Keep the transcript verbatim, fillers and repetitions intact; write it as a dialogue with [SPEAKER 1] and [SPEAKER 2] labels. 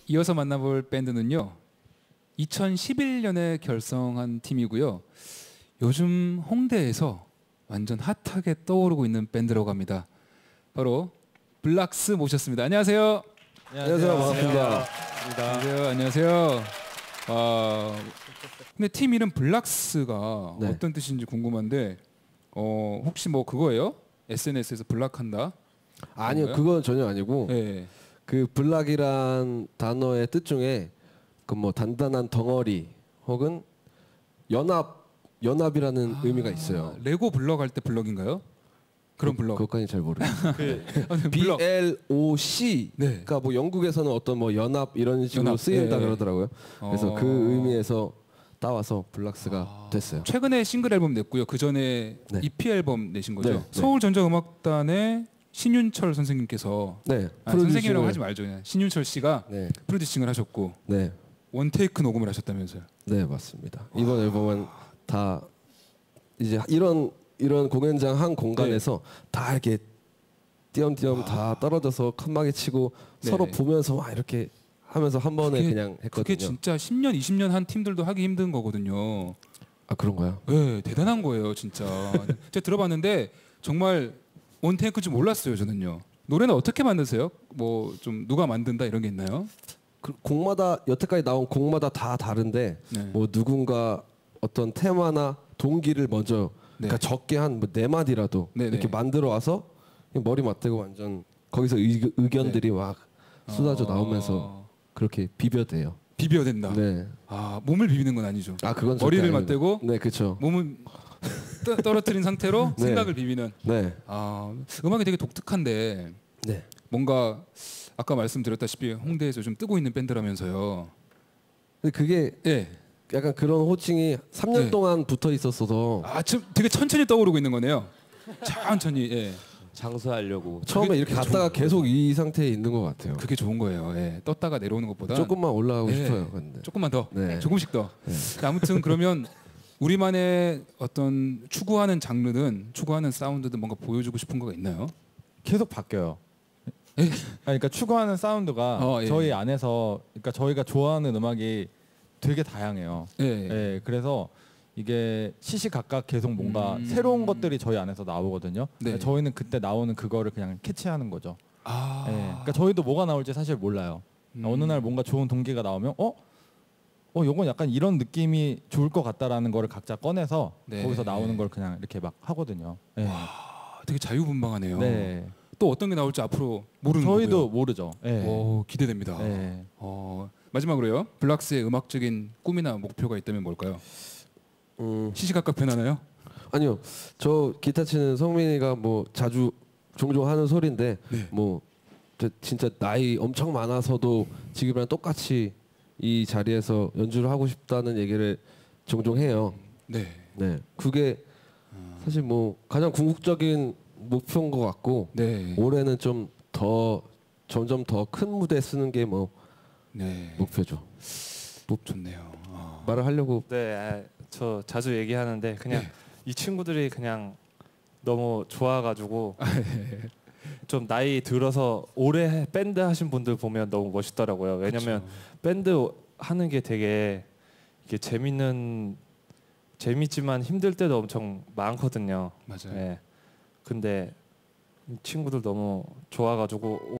[SPEAKER 1] 이어서 만나볼 밴드는요. 이천십일 년에 결성한 팀이고요. 요즘 홍대에서 완전 핫하게 떠오르고 있는 밴드라고 합니다. 바로 블락스 모셨습니다. 안녕하세요.
[SPEAKER 2] 안녕하세요. 반갑습니다.
[SPEAKER 1] 안녕하세요. 안녕하세요. 아, 근데 팀 이름 블락스가
[SPEAKER 2] 네.
[SPEAKER 1] 어떤 뜻인지 궁금한데 어, 혹시 뭐 그거예요? 에스엔에스에서 블락한다?
[SPEAKER 2] 아니요,
[SPEAKER 1] 그런가요?
[SPEAKER 2] 그건 전혀 아니고
[SPEAKER 1] 네.
[SPEAKER 2] 그 블락이란 단어의 뜻 중에 그 뭐 단단한 덩어리 혹은 연합 연합이라는
[SPEAKER 1] 아,
[SPEAKER 2] 의미가 있어요.
[SPEAKER 1] 레고 블럭 할 때 블럭인가요? 그런 블럭.
[SPEAKER 2] 그것까지 잘 모르겠어요.
[SPEAKER 1] 그
[SPEAKER 2] B L O C.
[SPEAKER 1] 네.
[SPEAKER 2] 그러니까 뭐 영국에서는 어떤 뭐 연합 이런 식으로
[SPEAKER 1] 연합,
[SPEAKER 2] 쓰인다
[SPEAKER 1] 예.
[SPEAKER 2] 그러더라고요. 그래서
[SPEAKER 1] 어.
[SPEAKER 2] 그 의미에서 따와서 블락스가
[SPEAKER 1] 아,
[SPEAKER 2] 됐어요.
[SPEAKER 1] 최근에 싱글 앨범 냈고요. 그 전에
[SPEAKER 2] 네.
[SPEAKER 1] 이피 앨범 내신 거죠.
[SPEAKER 2] 네, 네.
[SPEAKER 1] 서울전자음악단의 신윤철 선생님께서
[SPEAKER 2] 네.
[SPEAKER 1] 아, 선생님이라고
[SPEAKER 2] 프로듀싱을-
[SPEAKER 1] 하지 말죠. 그냥 신윤철 씨가
[SPEAKER 2] 네.
[SPEAKER 1] 프로듀싱을 하셨고
[SPEAKER 2] 네.
[SPEAKER 1] 원테이크 녹음을 하셨다면서요.
[SPEAKER 2] 네, 맞습니다. 이번 앨범은 다 이제 이런 이런 공연장 한 공간에서 다 이렇게 띄엄띄엄 다 떨어져서 칸막이 치고
[SPEAKER 1] 네.
[SPEAKER 2] 서로 보면서 막 이렇게 하면서 한 번에
[SPEAKER 1] 그게-
[SPEAKER 2] 그냥 했거든요.
[SPEAKER 1] 그게 진짜 십 년, 이십 년 한 팀들도 하기 힘든 거거든요.
[SPEAKER 2] 아, 그런가요?
[SPEAKER 1] 네, 대단한 거예요, 진짜. 제가 들어봤는데 정말 원테이크 줄 몰랐어요, 저는요. 노래는 어떻게 만드세요? 뭐 좀 누가 만든다 이런 게 있나요?
[SPEAKER 2] 그 곡마다 여태까지 나온 곡마다 다 다른데
[SPEAKER 1] 네.
[SPEAKER 2] 뭐 누군가 어떤 테마나 동기를 먼저
[SPEAKER 1] 네.
[SPEAKER 2] 그러니까 적게 한 뭐 네 마디라도
[SPEAKER 1] 네,
[SPEAKER 2] 이렇게
[SPEAKER 1] 네.
[SPEAKER 2] 만들어 와서 머리 맞대고 완전 거기서 의, 의견들이 막 쏟아져
[SPEAKER 1] 어,
[SPEAKER 2] 나오면서 그렇게 비벼대요.
[SPEAKER 1] 비벼야 된다.
[SPEAKER 2] 네.
[SPEAKER 1] 아, 몸을 비비는 건 아니죠.
[SPEAKER 2] 아, 그건 절대
[SPEAKER 1] 머리를
[SPEAKER 2] 아닙니다.
[SPEAKER 1] 맞대고
[SPEAKER 2] 네, 그렇죠.
[SPEAKER 1] 몸을 떠, 떨어뜨린 상태로
[SPEAKER 2] 네.
[SPEAKER 1] 생각을 비비는.
[SPEAKER 2] 네.
[SPEAKER 1] 아, 음악이 되게 독특한데
[SPEAKER 2] 네.
[SPEAKER 1] 뭔가 아까 말씀드렸다시피 홍대에서 좀 뜨고 있는 밴드라면서요.
[SPEAKER 2] 근데 그게
[SPEAKER 1] 예.
[SPEAKER 2] 약간 그런 호칭이 삼 년
[SPEAKER 1] 네.
[SPEAKER 2] 동안 붙어 있었어서
[SPEAKER 1] 아, 지금 되게 천천히 떠오르고 있는 거네요. 천천히. 예.
[SPEAKER 3] 장수하려고.
[SPEAKER 2] 처음에
[SPEAKER 1] 그게
[SPEAKER 2] 이렇게 갔다가 계속 이 상태에 있는 것 같아요.
[SPEAKER 1] 그게 좋은 거예요. 예. 떴다가 내려오는 것보다
[SPEAKER 2] 조금만 올라가고
[SPEAKER 1] 네.
[SPEAKER 2] 싶어요. 근데.
[SPEAKER 1] 조금만 더.
[SPEAKER 2] 네.
[SPEAKER 1] 조금씩 더.
[SPEAKER 2] 네.
[SPEAKER 1] 아무튼 그러면 우리만의 어떤 추구하는 장르든 추구하는 사운드든 뭔가 보여주고 싶은 거가 있나요?
[SPEAKER 4] 계속 바뀌어요. 아니, 그러니까 추구하는 사운드가
[SPEAKER 1] 어, 예.
[SPEAKER 4] 저희 안에서 그러니까 저희가 좋아하는 음악이 되게 다양해요.
[SPEAKER 1] 예.
[SPEAKER 4] 예, 그래서 이게 시시각각 계속 뭔가
[SPEAKER 1] 음.
[SPEAKER 4] 새로운 것들이 저희 안에서 나오거든요.
[SPEAKER 1] 네.
[SPEAKER 4] 저희는 그때 나오는 그거를 그냥 캐치하는 거죠.
[SPEAKER 1] 아.
[SPEAKER 4] 예, 그러니까 저희도 뭐가 나올지 사실 몰라요.
[SPEAKER 1] 음.
[SPEAKER 4] 어느 날 뭔가 좋은 동기가 나오면 어? 어, 요건 약간 이런 느낌이 좋을 것 같다라는 거를 각자 꺼내서
[SPEAKER 1] 네.
[SPEAKER 4] 거기서 나오는 걸 그냥 이렇게 막 하거든요. 예.
[SPEAKER 1] 아, 되게 자유분방하네요.
[SPEAKER 4] 네.
[SPEAKER 1] 또 어떤 게 나올지 앞으로 모르는
[SPEAKER 4] 저희도
[SPEAKER 1] 거고요.
[SPEAKER 4] 모르죠. 예.
[SPEAKER 1] 오, 기대됩니다.
[SPEAKER 4] 예.
[SPEAKER 1] 어, 마지막으로요. 블락스의 음악적인 꿈이나 목표가 있다면 뭘까요?
[SPEAKER 2] 음,
[SPEAKER 1] 시시각각 변하나요?
[SPEAKER 2] 아니요. 저 기타 치는 성민이가 뭐 자주 종종 하는 소리인데
[SPEAKER 1] 네.
[SPEAKER 2] 뭐 저 진짜 나이 엄청 많아서도 지금이랑 똑같이 이 자리에서 연주를 하고 싶다는 얘기를 종종 해요.
[SPEAKER 1] 네.
[SPEAKER 2] 네. 그게 사실 뭐 가장 궁극적인 목표인 것 같고
[SPEAKER 1] 네.
[SPEAKER 2] 올해는 좀 더 점점 더 큰 무대 쓰는 게 뭐
[SPEAKER 1] 네.
[SPEAKER 2] 목표죠.
[SPEAKER 1] 좋네요. 아.
[SPEAKER 2] 말을 하려고
[SPEAKER 3] 네, 아, 저 자주 얘기하는데 그냥
[SPEAKER 1] 네.
[SPEAKER 3] 이 친구들이 그냥 너무 좋아가지고 좀 나이 들어서 오래 밴드 하신 분들 보면 너무 멋있더라고요. 왜냐면
[SPEAKER 1] 그쵸.
[SPEAKER 3] 밴드 하는 게 되게 이게 재밌는 재밌지만 힘들 때도 엄청 많거든요.
[SPEAKER 1] 맞아요.
[SPEAKER 3] 네, 근데 이 친구들 너무 좋아가지고